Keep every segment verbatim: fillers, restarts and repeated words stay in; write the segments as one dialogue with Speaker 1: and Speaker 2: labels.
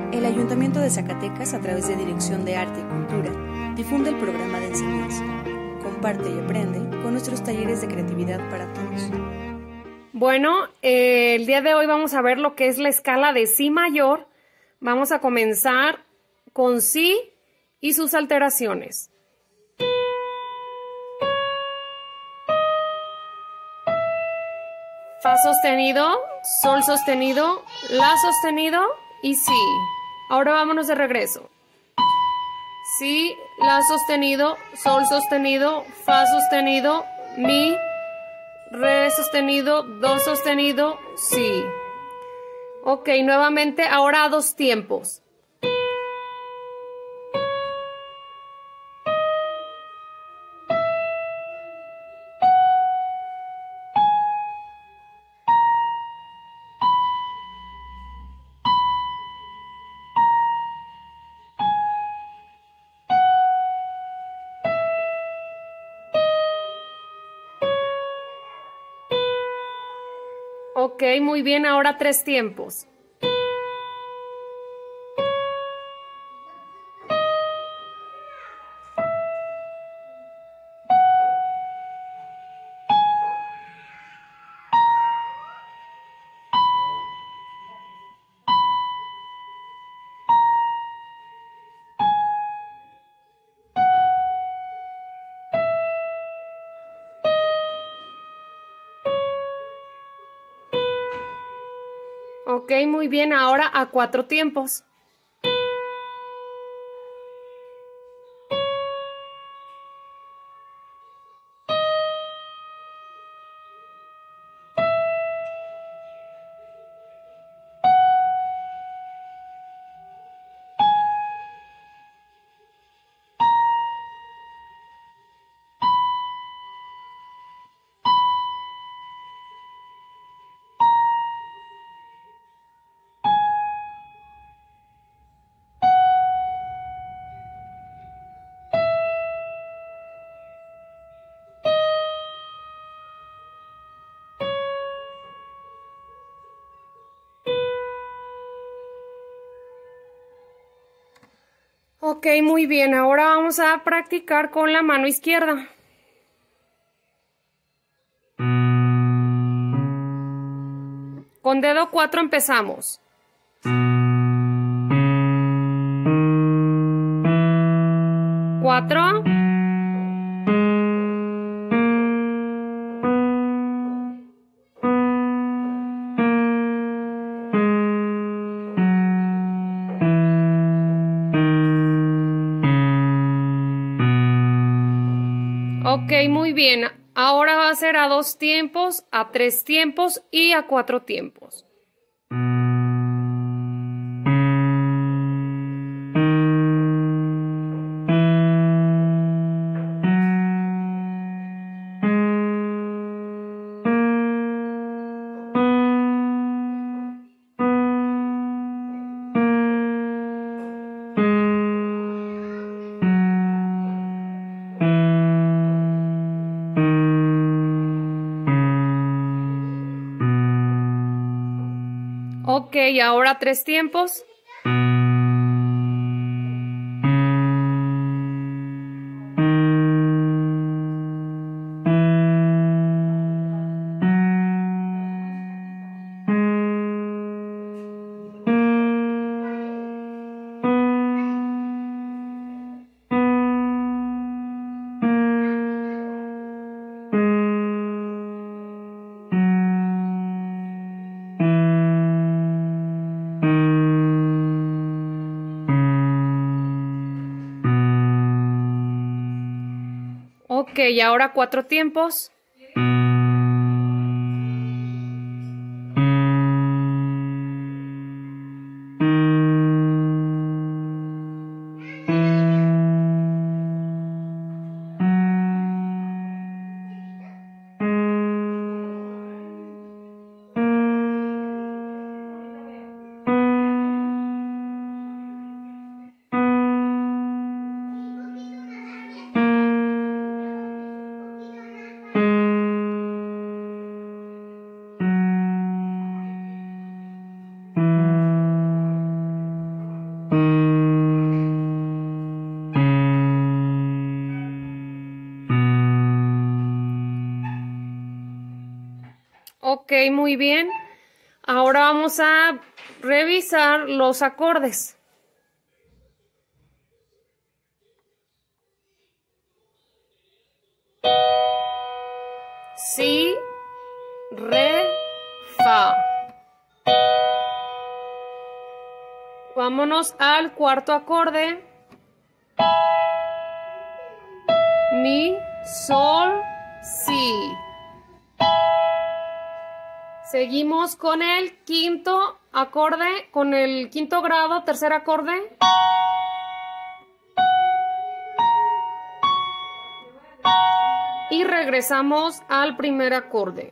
Speaker 1: El Ayuntamiento de Zacatecas, a través de Dirección de Arte y Cultura, difunde el programa de enseñanza. Comparte y aprende con nuestros talleres de creatividad para todos.
Speaker 2: Bueno, eh, el día de hoy vamos a ver lo que es la escala de Si mayor. Vamos a comenzar con Si y sus alteraciones. Fa sostenido, Sol sostenido, La sostenido y Si. Ahora vámonos de regreso. Si, La sostenido, Sol sostenido, Fa sostenido, Mi, Re sostenido, Do sostenido, Si. Ok, nuevamente, ahora a dos tiempos. Ok, muy bien, ahora tres tiempos. Ok, muy bien, ahora a cuatro tiempos. Ok, muy bien, ahora vamos a practicar con la mano izquierda. Con dedo cuatro empezamos. Cuatro. Ok, muy bien. Ahora va a ser a dos tiempos, a tres tiempos y a cuatro tiempos. Ok, ahora tres tiempos. Ok, ahora cuatro tiempos. muy bien. Ahora vamos a revisar los acordes. Si, re, fa. Vámonos al cuarto acorde. Mi, sol, si. Seguimos con el quinto acorde, con el quinto grado, tercer acorde. Y regresamos al primer acorde.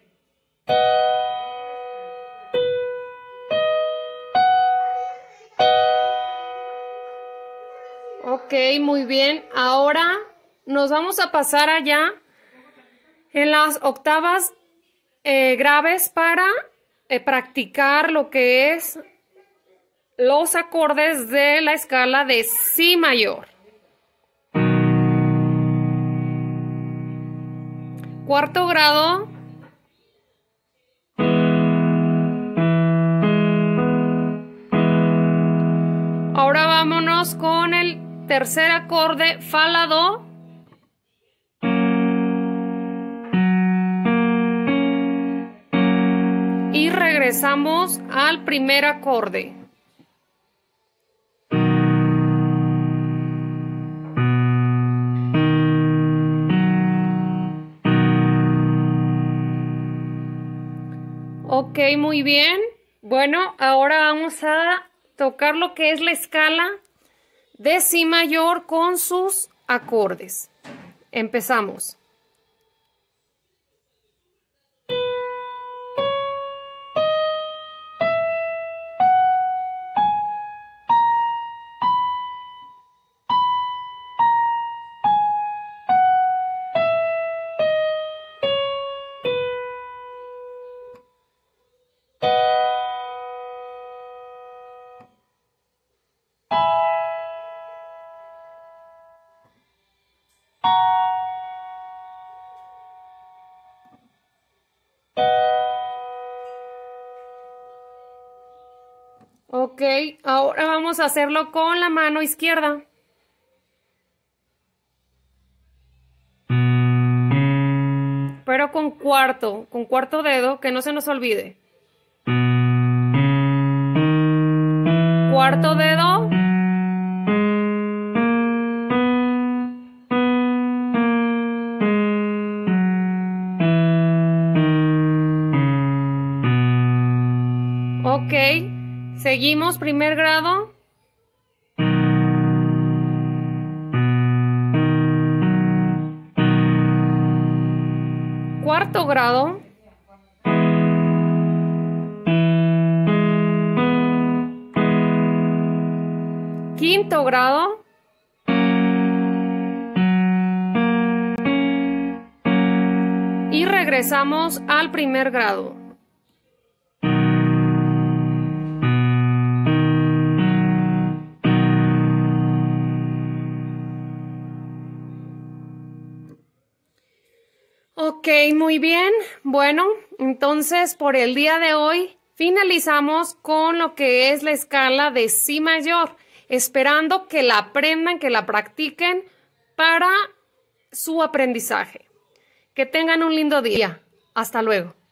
Speaker 2: Ok, muy bien. Ahora nos vamos a pasar allá en las octavas eh, graves para eh, practicar lo que es los acordes de la escala de Si mayor. Cuarto grado. Ahora vámonos con el tercer acorde, Fa, La, Do. Y regresamos al primer acorde. Ok, muy bien. Bueno, ahora vamos a tocar lo que es la escala de Si mayor con sus acordes. Empezamos. Ok, ahora vamos a hacerlo con la mano izquierda. Pero con cuarto, con cuarto dedo, que no se nos olvide. Cuarto dedo. Ok. Seguimos, primer grado. Cuarto grado. Quinto grado. Y regresamos al primer grado. Ok, muy bien. Bueno, entonces por el día de hoy finalizamos con lo que es la escala de Si mayor, esperando que la aprendan, que la practiquen para su aprendizaje. Que tengan un lindo día. Hasta luego.